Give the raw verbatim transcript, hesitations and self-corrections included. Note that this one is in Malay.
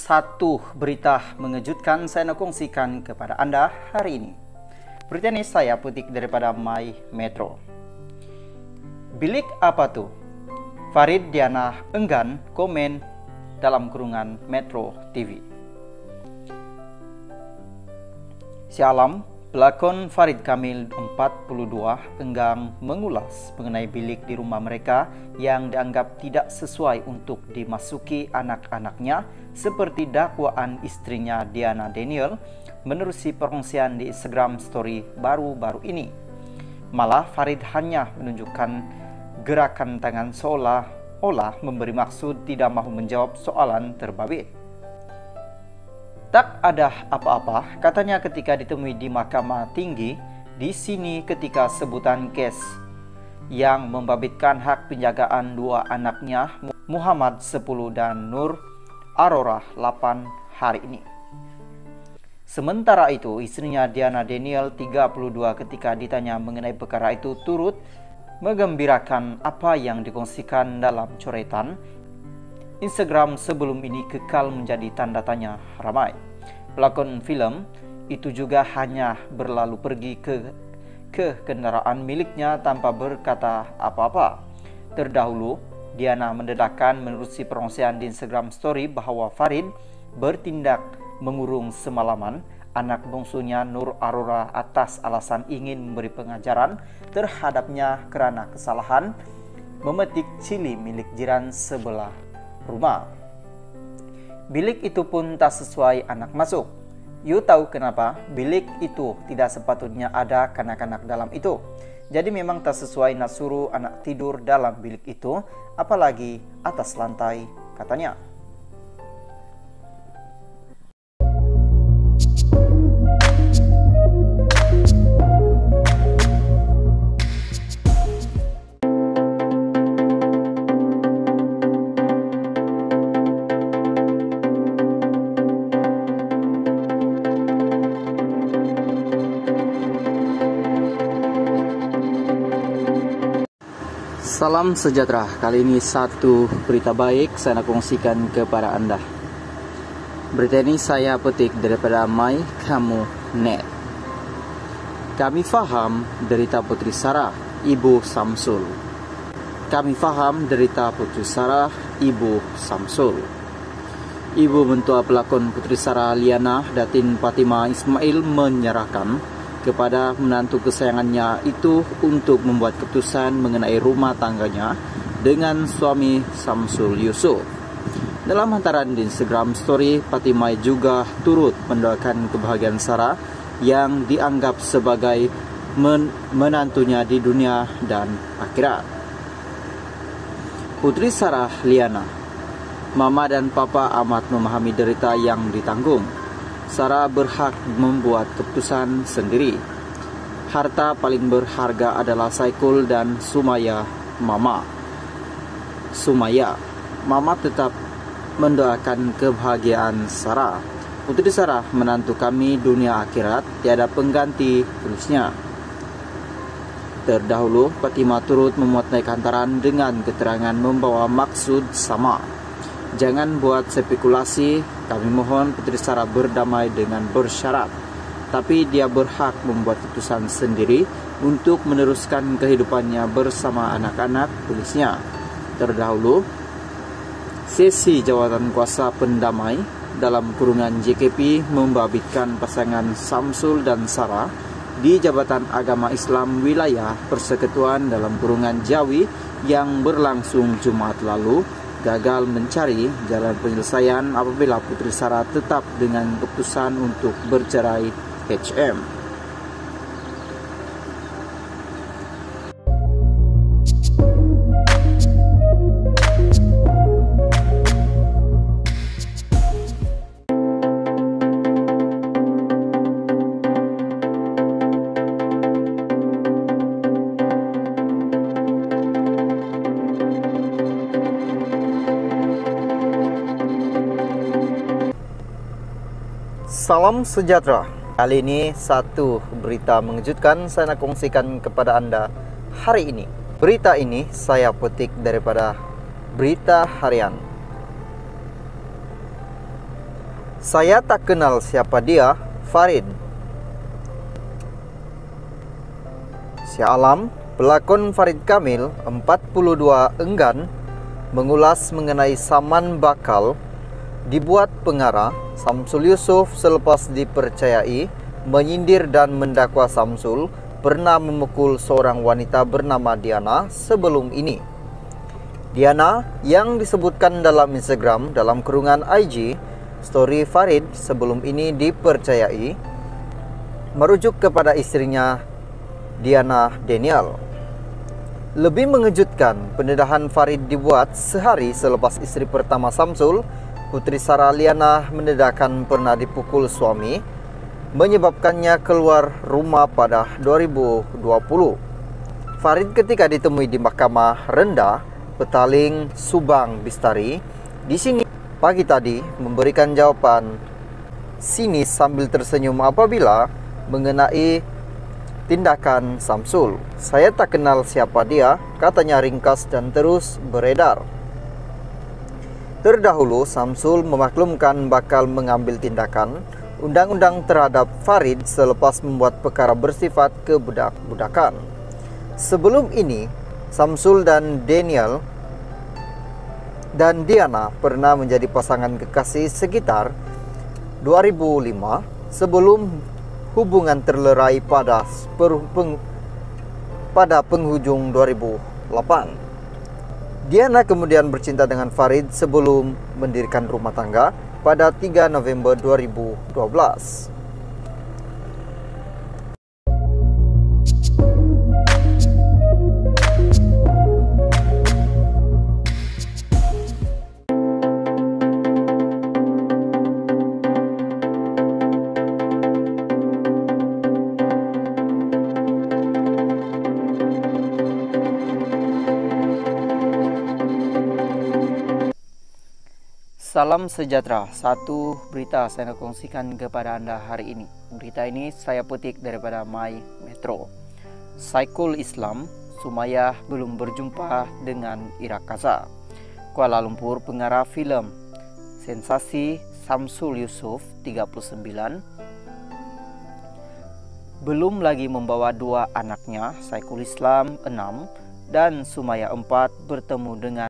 satu berita mengejutkan saya nak kongsikan kepada Anda hari ini. Berita ini saya petik daripada My Metro. Bilik apa tuh? Farid Diana enggan komen dalam kurungan Metro T V. Sialam, pelakon Farid Kamil empat puluh dua enggan mengulas mengenai bilik di rumah mereka yang dianggap tidak sesuai untuk dimasuki anak-anaknya seperti dakwaan istrinya Diana Daniel menerusi perkongsian di Instagram story baru-baru ini. Malah Farid hanya menunjukkan gerakan tangan seolah-olah memberi maksud tidak mahu menjawab soalan terbabit. Tak ada apa-apa, katanya ketika ditemui di Mahkamah Tinggi di sini ketika sebutan kes yang membabitkan hak penjagaan dua anaknya Muhammad sepuluh dan Nur Aurora delapan hari ini. Sementara itu, istrinya Diana Daniel tiga puluh dua ketika ditanya mengenai perkara itu turut menggembirakan apa yang dikongsikan dalam coretan Instagram sebelum ini kekal menjadi tanda tanya ramai. Pelakon film itu juga hanya berlalu pergi ke ke kendaraan miliknya tanpa berkata apa-apa. Terdahulu, Diana mendedahkan menerusi perkongsian di Instagram story bahwa Farid bertindak mengurung semalaman anak bungsunya Nur Aurora atas alasan ingin memberi pengajaran terhadapnya kerana kesalahan memetik cili milik jiran sebelah rumah. Bilik itu pun tak sesuai anak masuk. You tahu kenapa? Bilik itu tidak sepatutnya ada kanak-kanak dalam itu. Jadi memang tak sesuai nak suruh anak tidur dalam bilik itu, apalagi atas lantai, katanya. Salam sejahtera. Kali ini satu berita baik saya nak kongsikan kepada anda. Berita ini saya petik daripada My Kamu Net. Kami faham derita Putri Sarah, Ibu Samsul. Kami faham derita Putri Sarah, Ibu Samsul. Ibu mentua pelakon Putri Sarah Liana, Datin Fatimah Ismail menyerahkan kepada menantu kesayangannya itu untuk membuat keputusan mengenai rumah tangganya dengan suami Samsul Yusuf. Dalam hantaran di Instagram story, Fatimah juga turut mendoakan kebahagiaan Sarah yang dianggap sebagai men menantunya di dunia dan akhirat. Putri Sarah Liana, Mama dan Papa amat memahami derita yang ditanggung. Sarah berhak membuat keputusan sendiri. Harta paling berharga adalah Saikul dan Sumaya Mama. Sumaya, Mama tetap mendoakan kebahagiaan Sarah. Putri Sarah menantu kami dunia akhirat, tiada pengganti, tulisnya. Terdahulu, Fatimah turut memuat naik hantaran dengan keterangan membawa maksud sama. Jangan buat spekulasi, kami mohon Putri Sarah berdamai dengan bersyarat. Tapi dia berhak membuat keputusan sendiri untuk meneruskan kehidupannya bersama anak-anak, tulisnya. Terdahulu, sesi jawatan kuasa pendamai dalam kurungan J K P membabitkan pasangan Samsul dan Sarah di Jabatan Agama Islam Wilayah Persekutuan dalam kurungan Jawi yang berlangsung Jumat lalu gagal mencari jalan penyelesaian apabila Putri Sarah tetap dengan keputusan untuk bercerai H M. Salam sejahtera. Kali ini satu berita mengejutkan saya nak kongsikan kepada anda hari ini. Berita ini saya petik daripada Berita Harian. Saya tak kenal siapa dia, Farid. Sialam, pelakon Farid Kamil, empat puluh dua, enggan mengulas mengenai saman bakal dibuat pengarah Samsul Yusuf selepas dipercayai menyindir dan mendakwa Samsul pernah memukul seorang wanita bernama Diana sebelum ini. Diana yang disebutkan dalam Instagram dalam kurungan I G story Farid sebelum ini dipercayai merujuk kepada istrinya Diana Daniel. Lebih mengejutkan, pendedahan Farid dibuat sehari selepas istri pertama Samsul, Putri Sarah Liana, mendedakan pernah dipukul suami, menyebabkannya keluar rumah pada dua ribu dua puluh. Farid ketika ditemui di Mahkamah Rendah Petaling Subang Bistari di sini pagi tadi memberikan jawaban sinis sambil tersenyum apabila mengenai tindakan Samsul. Saya tak kenal siapa dia, katanya ringkas dan terus beredar. Terdahulu Samsul memaklumkan bakal mengambil tindakan undang-undang terhadap Farid selepas membuat perkara bersifat kebudak-budakan. Sebelum ini, Samsul dan Daniel dan Diana pernah menjadi pasangan kekasih sekitar dua ribu lima sebelum hubungan terlerai pada peng, pada penghujung dua ribu delapan. Diana kemudian bercinta dengan Farid sebelum mendirikan rumah tangga pada tiga November dua ribu dua belas. Salam sejahtera, satu berita saya nak kongsikan kepada Anda hari ini. Berita ini saya petik daripada My Metro. Saikul Islam, Sumayyah belum berjumpa dengan Ira Kaza. Kuala Lumpur, pengarah filem sensasi Samsul Yusuf, tiga puluh sembilan, belum lagi membawa dua anaknya, Saikul Islam, enam, dan Sumayyah, empat, bertemu dengan